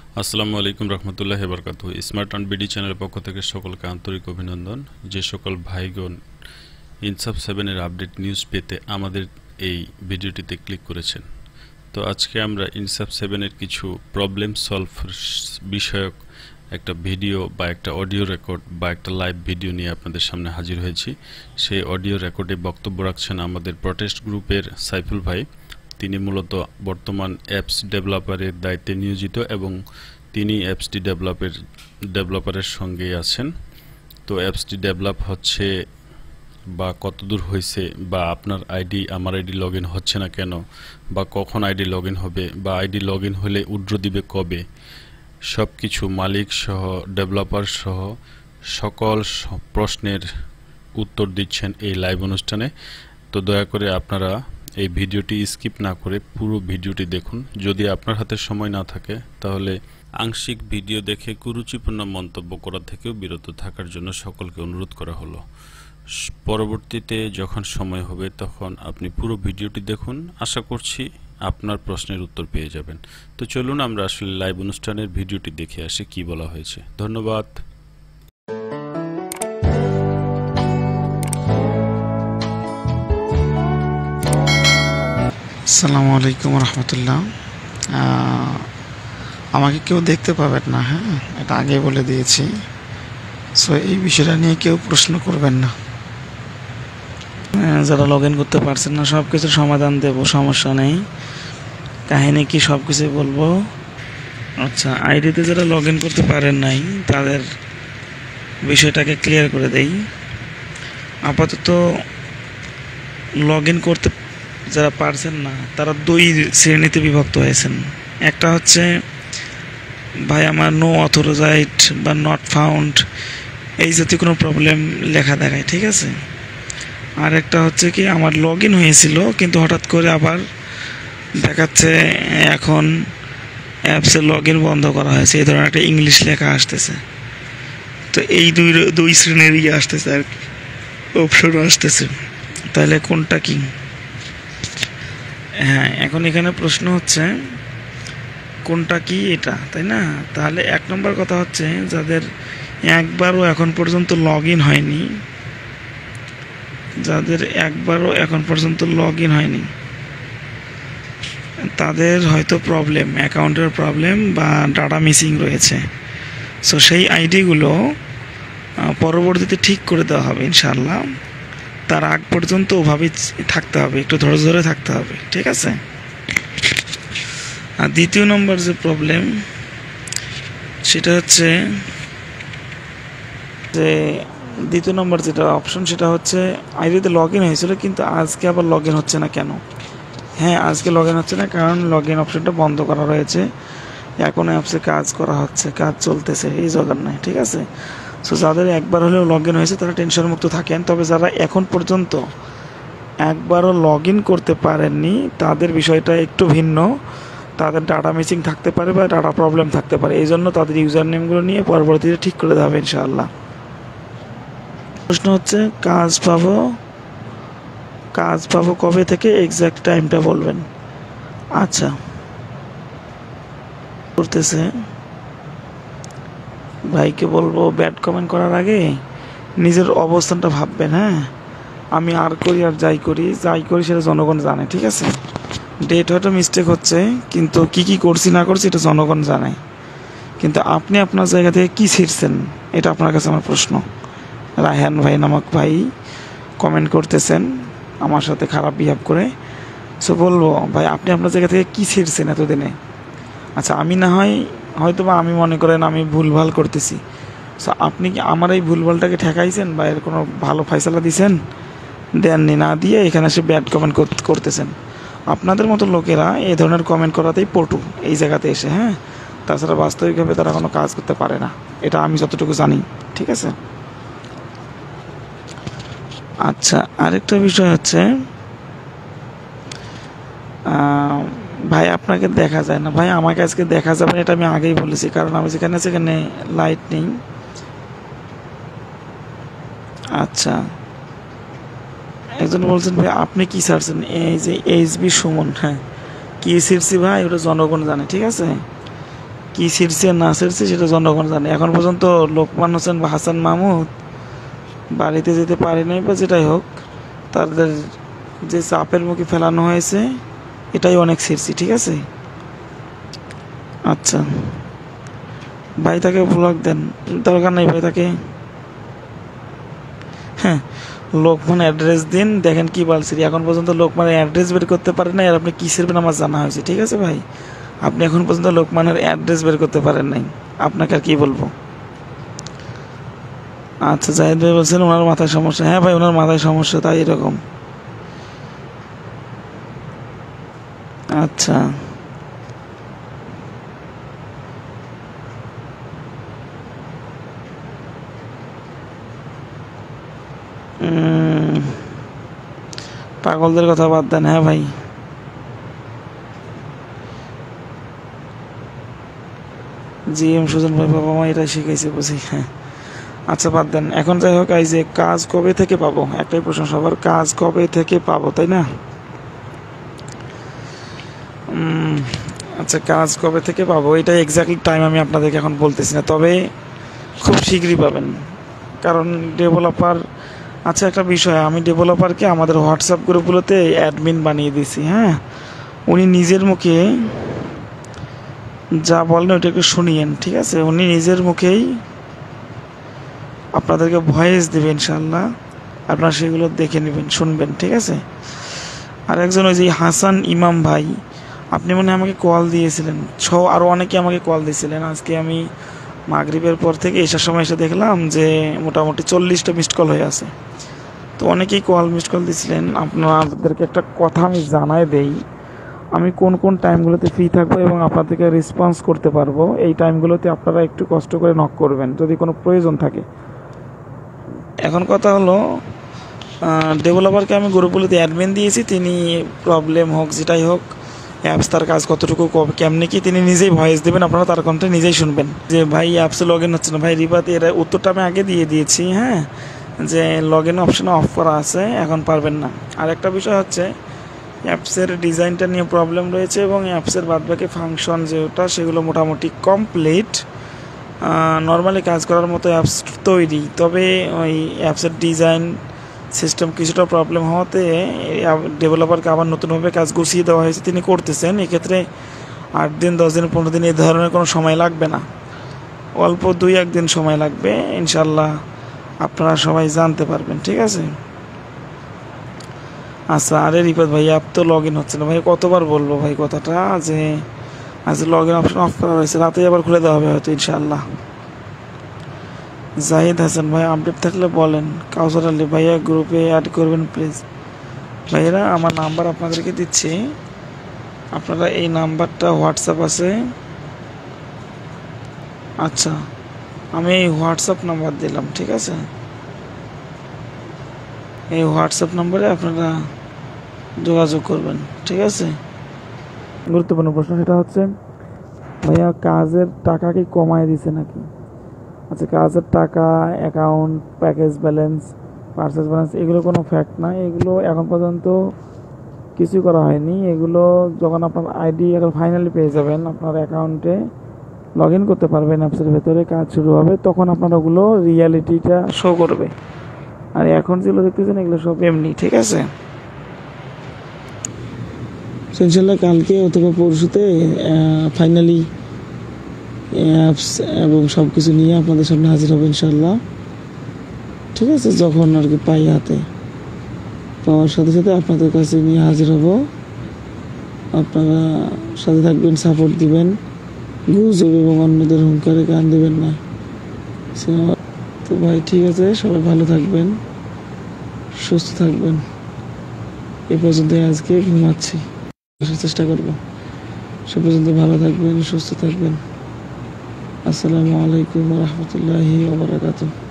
আসসালামু আলাইকুম রহমতুল্লাহি ওয়া বারাকাতুহু। স্মার্ট অন বিডি চ্যানেলের পক্ষ থেকে সকলকে আন্তরিক অভিনন্দন। যে সকল ভাইগণ ইনসাফ সেভেনের আপডেট নিউজ পেতে আমাদের এই ভিডিওটিতে ক্লিক করেছেন, তো আজকে আমরা ইনসাফ সেভেনের কিছু প্রবলেম সলভ বিষয়ক একটা ভিডিও বা একটা অডিও রেকর্ড বা একটা লাইভ ভিডিও নিয়ে আপনাদের সামনে হাজির হয়েছি। সেই অডিও রেকর্ডে বক্তব্য রাখছেন আমাদের প্রটেস্ট গ্রুপের সাইফুল ভাই। তিনি মূলত বর্তমান অ্যাপস ডেভেলপারের দায়িত্বে নিয়োজিত এবং তিনি অ্যাপসটি ডেভেলপারের সঙ্গেই আছেন। তো অ্যাপসটি ডেভেলপ হচ্ছে বা কতদূর হয়েছে, বা আপনার আইডি আমার আইডি লগ ইন হচ্ছে না কেন, বা কখন আইডি লগ ইন হবে, বা আইডি লগ ইন হলে উইথড্র দিবে কবে, সব কিছু মালিক সহ ডেভেলপার সহ সকল প্রশ্নের উত্তর দিচ্ছেন এই লাইভ অনুষ্ঠানে। তো দয়া করে আপনারা এই ভিডিওটি স্কিপ না করে পুরো ভিডিওটি দেখুন। যদি আপনার হাতে সময় না থাকে তাহলে আংশিক ভিডিও দেখে কুরুচিপূর্ণ মন্তব্য করা থেকেও বিরত থাকার জন্য সকলকে অনুরোধ করা হলো। পরবর্তীতে যখন সময় হবে তখন আপনি পুরো ভিডিওটি দেখুন, আশা করছি আপনার প্রশ্নের উত্তর পেয়ে যাবেন। তো চলুন আমরা আসলে লাইভ অনুষ্ঠানের ভিডিওটি দেখে আসি কি বলা হয়েছে। ধন্যবাদ। আসসালামু আলাইকুম রহমতুল্লাহ। আমাকে কেউ দেখতে পাবেন না, হ্যাঁ, এটা আগে বলে দিয়েছি। সো এই বিষয়টা নিয়ে কেউ প্রশ্ন করবেন না। যারা লগ ইন করতে পারছেন না সব কিছুর সমাধান দেব, সমস্যা নেই। কাহিনী কি সব কিছুই বলবো। আচ্ছা, আইডিতে যারা লগ ইন করতে পারেন নাই তাদের বিষয়টাকে ক্লিয়ার করে দেই। আপাতত লগ ইন করতে যারা পারছেন না তারা দুই শ্রেণীতে বিভক্ত হয়েছেন। একটা হচ্ছে ভাই আমার নো অথরাইজড বা নট ফাউন্ড এই জাতীয় কোনো প্রবলেম লেখা দেখায়, ঠিক আছে। আর একটা হচ্ছে কি আমার লগ ইন হয়েছিল কিন্তু হঠাৎ করে আবার দেখাচ্ছে এখন অ্যাপসে লগ ইন বন্ধ করা হয়েছে, এই ধরনের একটা ইংলিশ লেখা আসতেছে। তো এই দুই শ্রেণীর আসতেছে আর কি, অপশন আসতেছে। তাহলে কোনটা কি? হ্যাঁ, এখন এখানে প্রশ্ন হচ্ছে কোনটা কি এটা, তাই না? তাহলে এক নম্বর কথা হচ্ছে যাদের একবারও এখন পর্যন্ত লগ ইন হয়নি, তাদের হয়তো প্রবলেম, অ্যাকাউন্টের প্রবলেম বা ডাটা মিসিং রয়েছে। সো সেই আইডিগুলো পরবর্তীতে ঠিক করে দেওয়া হবে ইনশাআল্লাহ। তার আগ পর্যন্ত ওভাবেই থাকতে হবে, একটু ধৈর্য ধরে থাকতে হবে, ঠিক আছে। আর দ্বিতীয় নম্বর যে প্রবলেম সেটা হচ্ছে যে দ্বিতীয় নম্বর যেটা অপশন সেটা হচ্ছে আইডিতে লগ ইন হয়েছিল কিন্তু আজকে আবার লগ ইন হচ্ছে না কেন? হ্যাঁ, আজকে লগ ইন হচ্ছে না কারণ লগ ইন অপশনটা বন্ধ করা রয়েছে। এখন অ্যাপসে কাজ করা হচ্ছে, কাজ চলতেছে এই জগৎ নয়, ঠিক আছে। সো যাদের একবার হলেও লগ ইন হয়েছে তারা টেনশন মুক্ত থাকেন। তবে যারা এখন পর্যন্ত একবারও লগ ইন করতে পারেননি তাদের বিষয়টা একটু ভিন্ন। তাদের ডাটা মিসিং থাকতে পারে বা ডাটা প্রবলেম থাকতে পারে, এই জন্য তাদের ইউজার নেমগুলো নিয়ে পরবর্তীতে ঠিক করে দেওয়া হবে ইনশাআল্লাহ। প্রশ্ন হচ্ছে কাজ পাবো কবে থেকে, এক্স্যাক্ট টাইমটা বলবেন। আচ্ছা, করতেছে ভাইকে বলবো ব্যাড কমেন্ট করার আগে নিজের অবস্থানটা ভাববেন। হ্যাঁ, আমি আর করি আর যাই করি সেটা জনগণ জানে, ঠিক আছে। ডেট হয়তো মিস্টেক হচ্ছে কিন্তু কি করছি না করছি এটা জনগণ জানে। কিন্তু আপনি আপনার জায়গা থেকে কি ছিঁড়ছেন এটা আপনার কাছে আমার প্রশ্ন। রায়হান ভাই নামক ভাই কমেন্ট করতেছেন আমার সাথে খারাপ বিহেভ করে। সো বলবো ভাই আপনি আপনার জায়গা থেকে কি ছিঁড়ছেন এতদিনে। আচ্ছা, আমি না হয়তো বা আমি মনে করেন আমি ভুলভাল করতেছি। সো আপনি কি আমার এই ভুলভালটাকে ঠেকাইছেন বা এর কোনো ভালো ফয়সালা দিয়েছেন? দেননি, না দিয়ে এখানে এসে ব্যাড কমেন্ট করতেছেন। আপনাদের মতো লোকেরা এই ধরনের কমেন্ট করাতেই পটু এই জায়গাতে এসে, হ্যাঁ। তাছাড়া বাস্তবিকভাবে তারা কোনো কাজ করতে পারে না, এটা আমি যতটুকু জানি, ঠিক আছে। আচ্ছা, আরেকটা বিষয় হচ্ছে ভাই আপনাকে দেখা যায় না। ভাই আমাকে আজকে দেখা যাবে না, এটা আমি আগেই বলেছি, কারণ আমি যেখানে সেখানে লাইট নেই। আচ্ছা, একজন বলছেন ভাই আপনি কি ছাড়ছেন, এই যে এইচবি সুমন। হ্যাঁ, কি ছিড়ছি ভাই ওটা জনগণ জানে, ঠিক আছে। কি ছিঁড়ছে না ছিঁড়ছে সেটা জনগণ জানে। এখন পর্যন্ত লোকমান হোসেন বা হাসান মাহমুদ বাড়িতে যেতে পারে নাই, বা যেটাই হোক তাদের যে চাপের মুখে ফেলানো হয়েছে এটাই অনেক ছিঁড়ছি, ঠিক আছে। আচ্ছা ভাই তাকে ব্লক দেন, দরকার নেই ভাই তাকে। হ্যাঁ, লোকমান অ্যাড্রেস দিন, দেখেন কি বলছি। এখন পর্যন্ত লোকমানের অ্যাড্রেস বের করতে পারেন নাই, আর আপনি কী ছিড়বেন আমার জানা হয়েছে, ঠিক আছে ভাই। আপনি এখন পর্যন্ত লোকমানের অ্যাড্রেস বের করতে পারেন নাই, আপনাকে আর কি বলবো। আচ্ছা জাহিদ ভাই বলছেন ওনার মাথায় সমস্যা। হ্যাঁ ভাই, ওনার মাথায় সমস্যা, তাই এরকম। আচ্ছা পাগলদের কথা বাদ দেন। হ্যাঁ ভাই, জি এম সুজন ভাই, বাবা মা এটাই শিখাইছে বুঝি। হ্যাঁ আচ্ছা বাদ দেন এখন। যাই হোক, এই যে কাজ কবে থেকে পাবো, একটাই প্রশ্ন সবার, কাজ কবে থেকে পাবো, তাই না? আচ্ছা কাজ কবে থেকে পাবো এটা এক্স্যাক্টলি টাইম আমি আপনাদেরকে এখন বলতেছি না, তবে খুব শীঘ্রই পাবেন। কারণ ডেভেলপার, আচ্ছা একটা বিষয়, আমি ডেভেলপারকে আমাদের হোয়াটসঅ্যাপ গ্রুপগুলোতে অ্যাডমিন বানিয়ে দিয়েছি। হ্যাঁ, উনি নিজের মুখে যা বলেন ওইটা একটু শুনিয়েন, ঠিক আছে। উনি নিজের মুখেই আপনাদেরকে ভয়েস দেবেন, ইনশাল্লাহ আপনারা সেগুলো দেখে নেবেন, শুনবেন, ঠিক আছে। আর একজন ওই যে হাসান ইমাম ভাই, আপনি মনে হয় আমাকে কল দিয়েছিলেন, আরও অনেকে আমাকে কল দিয়েছিলেন। আজকে আমি মাগরিবের পর থেকে এসার সময় এসে দেখলাম যে মোটামুটি 40টা মিসড কল হয়ে আছে। তো অনেকেই মিসড কল দিয়েছিলেন। আপনাদেরকে একটা কথা আমি জানাই দেই, আমি কোন কোন টাইমগুলোতে ফ্রি থাকবো এবং আপনাদেরকে রেসপন্স করতে পারবো। এই টাইমগুলোতে আপনারা একটু কষ্ট করে নক করবেন যদি কোনো প্রয়োজন থাকে। এখন কথা হলো, ডেভেলপারকে আমি গ্রুপগুলোতে অ্যাডমিন দিয়েছি, তিনি প্রবলেম হোক যেটাই হোক, অ্যাপস তার কাজ কতটুকু কেমনি কি তিনি নিজেই ভয়েস দেবেন, আপনারা তার কণ্ঠে নিজেই শুনবেন যে ভাই অ্যাপসে লগ ইন হচ্ছে না। ভাই রিবাত এর উত্তরটা আমি আগে দিয়ে দিয়েছি, হ্যাঁ, যে লগ ইন অপশানে অফ করা আছে, এখন পারবেন না। আর একটা বিষয় হচ্ছে অ্যাপসের ডিজাইনটা নিয়ে প্রবলেম রয়েছে এবং অ্যাপসের বাদবাকি ফাংশন যেটা সেগুলো মোটামুটি কমপ্লিট, নর্মালি কাজ করার মতো অ্যাপস তৈরি, তবে ওই অ্যাপসের ডিজাইন সিস্টেম কিছুটা প্রবলেম হওয়াতে ডেভেলপারকে আবার নতুনভাবে কাজ গুছিয়ে দেওয়া হয়েছে, তিনি করতেছেন। এক্ষেত্রে 8 দিন 10 দিন 15 দিন এই ধরনের কোনো সময় লাগবে না, অল্প 2-1 দিন সময় লাগবে, ইনশাল্লাহ আপনারা সবাই জানতে পারবেন, ঠিক আছে। আচ্ছা, আরে রিপাত ভাই অ্যাপ তো লগ ইন হচ্ছে না ভাই, কতবার বলবো ভাই কথাটা, যে আজ লগ ইন অপশন অফ করা হয়েছে, রাতেই আবার খুলে দেওয়া হবে হয়তো ইনশাআল্লাহ। জাহিদ হাসান ভাই আপডেট থাকলে বলেন। কাউসার আলী ভাইয়া গ্রুপে অ্যাড করবেন প্লিজ। ভাইয়েরা আমার নাম্বার আপনাদেরকে দিচ্ছি, আপনারা এই নাম্বারটা হোয়াটসঅ্যাপ আছে। আচ্ছা আমি এই হোয়াটসঅ্যাপ নাম্বার দিলাম, ঠিক আছে। এই হোয়াটসঅ্যাপ নাম্বারে আপনারা যোগাযোগ করবেন, ঠিক আছে। গুরুত্বপূর্ণ প্রশ্ন সেটা হচ্ছে, ভাইয়া কাজের টাকা কি কমায় দিছে নাকি? আচ্ছা, কাজের টাকা, account, package balance, purchase balance, এগুলো কোনো ফ্যাক্ট না, এগুলো এখন পর্যন্ত কিছু করা হয়নি। এগুলো যখন আপনার আইডি এখন ফাইনালি পেয়ে যাবেন, আপনার অ্যাকাউন্টে লগ ইন করতে পারবেন, অ্যাপসের ভেতরে কাজ শুরু হবে, তখন আপনার ওগুলো রিয়ালিটিটা শো করবে। আর এখন যেগুলো দেখতেছেন এগুলো সব এমনি, ঠিক আছে। ইনশাল্লাহ কালকে অথবা পরশুতে ফাইনালি অ্যাপস এবং সব কিছু নিয়ে আপনাদের সামনে হাজির হবে ইনশাল্লাহ, ঠিক আছে। যখন আর কি পাই হাতে, পাওয়ার সাথে সাথে আপনাদের কাছে নিয়ে হাজির হব। আপনারা সাথে থাকবেন, সাপোর্ট দিবেন, গুজব এবং অন্যদের হুঙ্কারে কান দেবেন না। তো ভাই ঠিক আছে, সবাই ভালো থাকবেন, সুস্থ থাকবেন। এ পর্যন্ত আজকে ঘুমাচ্ছি, চেষ্টা করবো। সে পর্যন্ত ভালো থাকবেন, সুস্থ থাকবেন। আসসালামু আলাইকুম ওয়া রাহমাতুল্লাহি ওয়া বারাকাতুহু।